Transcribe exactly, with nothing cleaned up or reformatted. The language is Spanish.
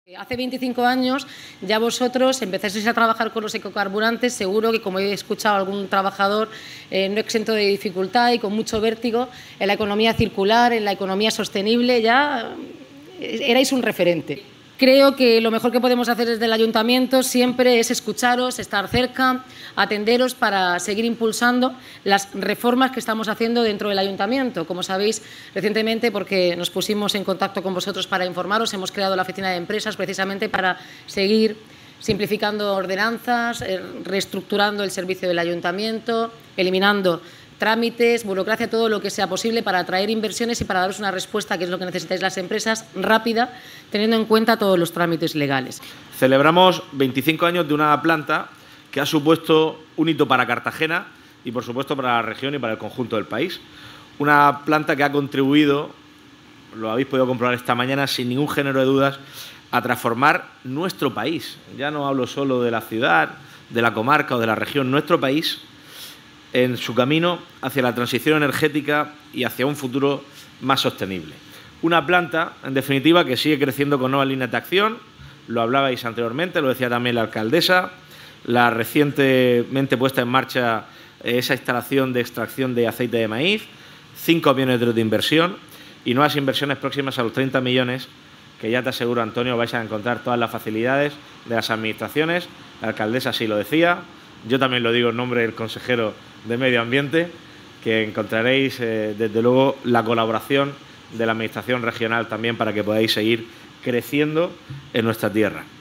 Hace veinticinco años ya vosotros empezasteis a trabajar con los ecocarburantes, seguro que, como he escuchado a algún trabajador, eh, no exento de dificultad y con mucho vértigo, en la economía circular, en la economía sostenible, ya erais un referente. Creo que lo mejor que podemos hacer desde el Ayuntamiento siempre es escucharos, estar cerca, atenderos para seguir impulsando las reformas que estamos haciendo dentro del Ayuntamiento. Como sabéis, recientemente, porque nos pusimos en contacto con vosotros para informaros, hemos creado la Oficina de Empresas precisamente para seguir simplificando ordenanzas, reestructurando el servicio del Ayuntamiento, eliminando trámites, burocracia, todo lo que sea posible para atraer inversiones y para daros una respuesta, que es lo que necesitáis las empresas, rápida, teniendo en cuenta todos los trámites legales. Celebramos veinticinco años de una planta que ha supuesto un hito para Cartagena y, por supuesto, para la región y para el conjunto del país. Una planta que ha contribuido, lo habéis podido comprobar esta mañana, sin ningún género de dudas, a transformar nuestro país. Ya no hablo solo de la ciudad, de la comarca o de la región, nuestro país, en su camino hacia la transición energética y hacia un futuro más sostenible. Una planta, en definitiva, que sigue creciendo con nuevas líneas de acción, lo hablabais anteriormente, lo decía también la alcaldesa, la recientemente puesta en marcha esa instalación de extracción de aceite de maíz, cinco millones de euros de inversión y nuevas inversiones próximas a los treinta millones, que ya te aseguro, Antonio, vais a encontrar todas las facilidades de las administraciones. La alcaldesa sí lo decía, yo también lo digo en nombre del consejero de Medio Ambiente, que encontraréis eh, desde luego la colaboración de la Administración regional también para que podáis seguir creciendo en nuestra tierra.